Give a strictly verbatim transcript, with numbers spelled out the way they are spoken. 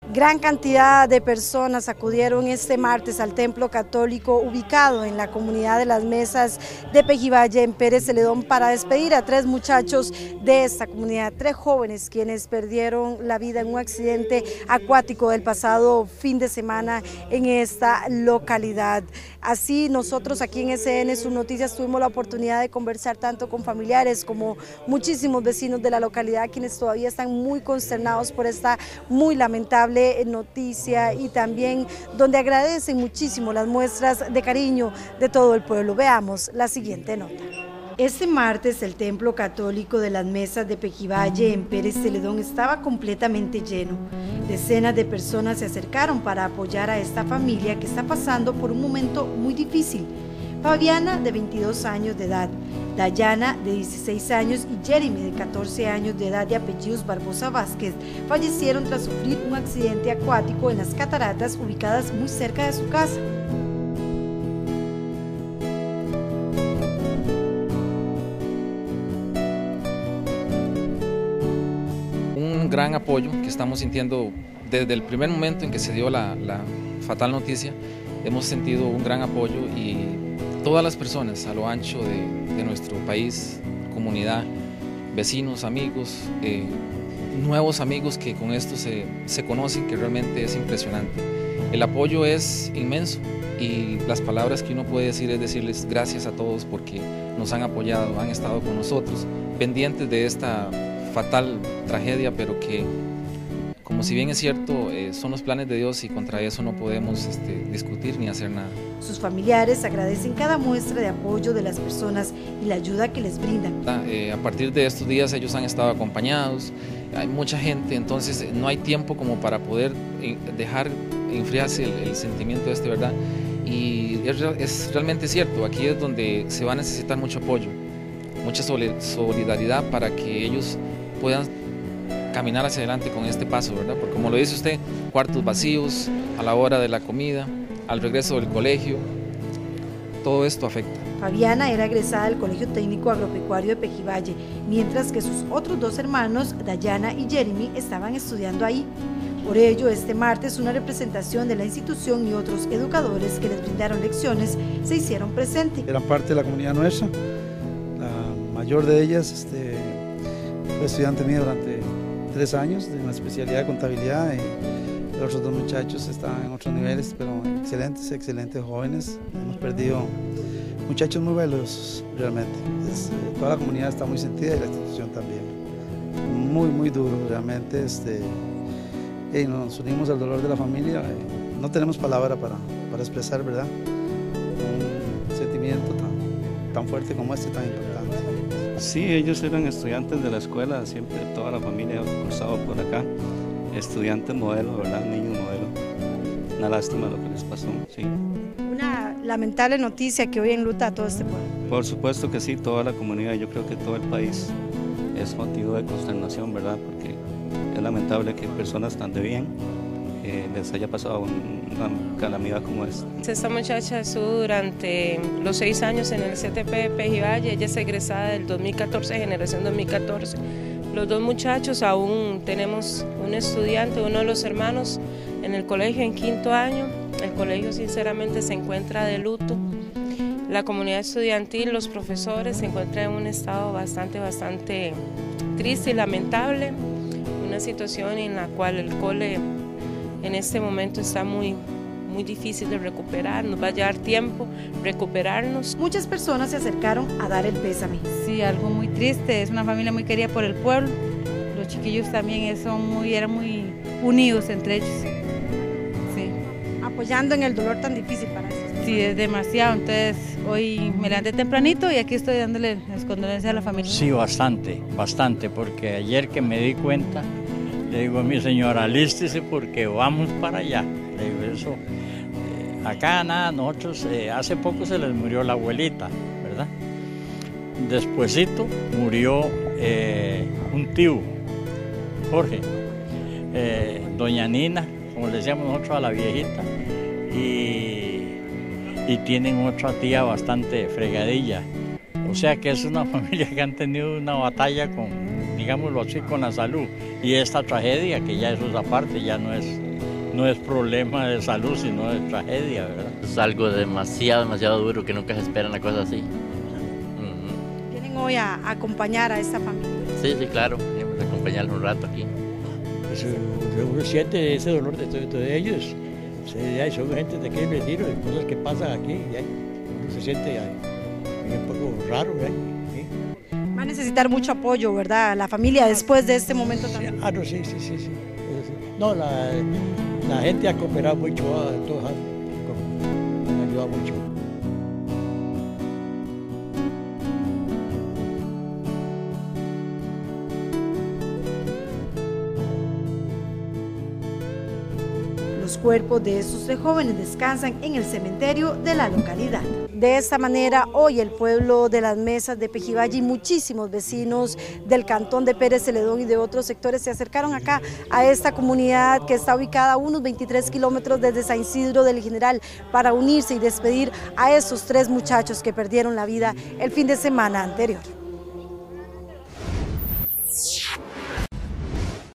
Gran cantidad de personas acudieron este martes al templo católico ubicado en la comunidad de Las Mesas de Pejivalle en Pérez Celedón para despedir a tres muchachos de esta comunidad, tres jóvenes quienes perdieron la vida en un accidente acuático del pasado fin de semana en esta localidad. Así nosotros aquí en S N Sus Noticias tuvimos la oportunidad de conversar tanto con familiares como muchísimos vecinos de la localidad quienes todavía están muy consternados por esta muy lamentable noticia y también donde agradecen muchísimo las muestras de cariño de todo el pueblo. Veamos la siguiente nota. Este martes el templo católico de Las Mesas de Pejivalle en Pérez Celedón estaba completamente lleno. Decenas de personas se acercaron para apoyar a esta familia que está pasando por un momento muy difícil. Fabiana, de veintidós años de edad, Dayana, de dieciséis años, y Jeremy, de catorce años de edad, de apellidos Barbosa Vázquez, fallecieron tras sufrir un accidente acuático en las cataratas ubicadas muy cerca de su casa. Un gran apoyo que estamos sintiendo desde el primer momento en que se dio la, la fatal noticia. Hemos sentido un gran apoyo y todas las personas a lo ancho de, de nuestro país, comunidad, vecinos, amigos, eh, nuevos amigos que con esto se, se conocen, que realmente es impresionante. El apoyo es inmenso y las palabras que uno puede decir es decirles gracias a todos porque nos han apoyado, han estado con nosotros, pendientes de esta fatal tragedia, pero que, como si bien es cierto, eh, son los planes de Dios y contra eso no podemos este, discutir ni hacer nada. Sus familiares agradecen cada muestra de apoyo de las personas y la ayuda que les brindan. Eh, a partir de estos días ellos han estado acompañados, hay mucha gente, entonces no hay tiempo como para poder dejar enfriarse el, el sentimiento este, ¿verdad? Y es, es realmente cierto, aquí es donde se va a necesitar mucho apoyo, mucha solidaridad para que ellos puedan caminar hacia adelante con este paso, ¿verdad? Porque como lo dice usted, cuartos vacíos, a la hora de la comida, al regreso del colegio, todo esto afecta. Fabiana era egresada del Colegio Técnico Agropecuario de Pejivalle, mientras que sus otros dos hermanos, Dayana y Jeremy, estaban estudiando ahí. Por ello, este martes una representación de la institución y otros educadores que les brindaron lecciones se hicieron presentes. Eran parte de la comunidad nuestra, la mayor de ellas este, fue estudiante mía durante tres años de una especialidad de contabilidad y los otros dos muchachos estaban en otros niveles, pero excelentes, excelentes jóvenes. Hemos perdido muchachos muy valiosos realmente. Es, toda la comunidad está muy sentida y la institución también. Muy, muy duro realmente. Este, y nos unimos al dolor de la familia. No tenemos palabra para, para expresar, ¿verdad? Un sentimiento tan, tan fuerte como este, tan importante. Sí, ellos eran estudiantes de la escuela, siempre toda la familia ha cursado por acá, estudiantes modelo, ¿verdad? Niños modelo. Una lástima lo que les pasó, sí. Una lamentable noticia que hoy enluta a todo este pueblo. Por supuesto que sí, toda la comunidad, yo creo que todo el país es motivo de consternación, ¿verdad? Porque es lamentable que personas tan de bien eh, les haya pasado una calamidad como esta. Esta muchacha estuvo durante los seis años en el C T P de Pejivalle, ella es egresada del dos mil catorce, generación dos mil catorce. Los dos muchachos, aún tenemos un estudiante, uno de los hermanos en el colegio en quinto año. El colegio sinceramente se encuentra de luto. La comunidad estudiantil, los profesores se encuentran en un estado bastante, bastante triste y lamentable. Una situación en la cual el cole en este momento está muy, muy difícil de recuperar, nos va a llevar tiempo recuperarnos. Muchas personas se acercaron a dar el pésame. Sí, algo muy triste, es una familia muy querida por el pueblo, los chiquillos también son muy, eran muy unidos entre ellos. Sí. Apoyando en el dolor tan difícil para ellos. Sí, es demasiado, entonces hoy me levanté tempranito y aquí estoy dándole las condolencias a la familia. Sí, bastante, bastante, porque ayer que me di cuenta, le digo a mi señora, alístese porque vamos para allá. Le digo eso. Eh, acá nada, nosotros, eh, hace poco se les murió la abuelita, ¿verdad? Despuésito murió eh, un tío, Jorge, eh, doña Nina, como le decíamos nosotros a la viejita, y, y tienen otra tía bastante fregadilla. O sea que es una familia que han tenido una batalla con, digámoslo así, con la salud. Y esta tragedia, que ya eso es aparte, ya no es no es problema de salud, sino de tragedia, ¿verdad? Es algo demasiado, demasiado duro que nunca se espera una cosa así. Uh-huh. ¿Vienen hoy a, a acompañar a esta familia? Sí, sí, claro, venimos a acompañarlos un rato aquí. Pues uno siente ese dolor de, de, de ellos, son gente de aquel retiro, de cosas que pasan aquí, uno se siente ya, un poco raro. ¿eh? ¿Sí? Va a necesitar mucho apoyo, ¿verdad? La familia después de este momento también. Ah, no, sí, sí, sí, sí. No, la, la gente ha cooperado mucho, todos han, han ayudado mucho. Los cuerpos de estos tres jóvenes descansan en el cementerio de la localidad. De esta manera, hoy el pueblo de Las Mesas de Pejivalle y muchísimos vecinos del cantón de Pérez Celedón y de otros sectores se acercaron acá a esta comunidad que está ubicada a unos veintitrés kilómetros desde San Isidro del General para unirse y despedir a esos tres muchachos que perdieron la vida el fin de semana anterior.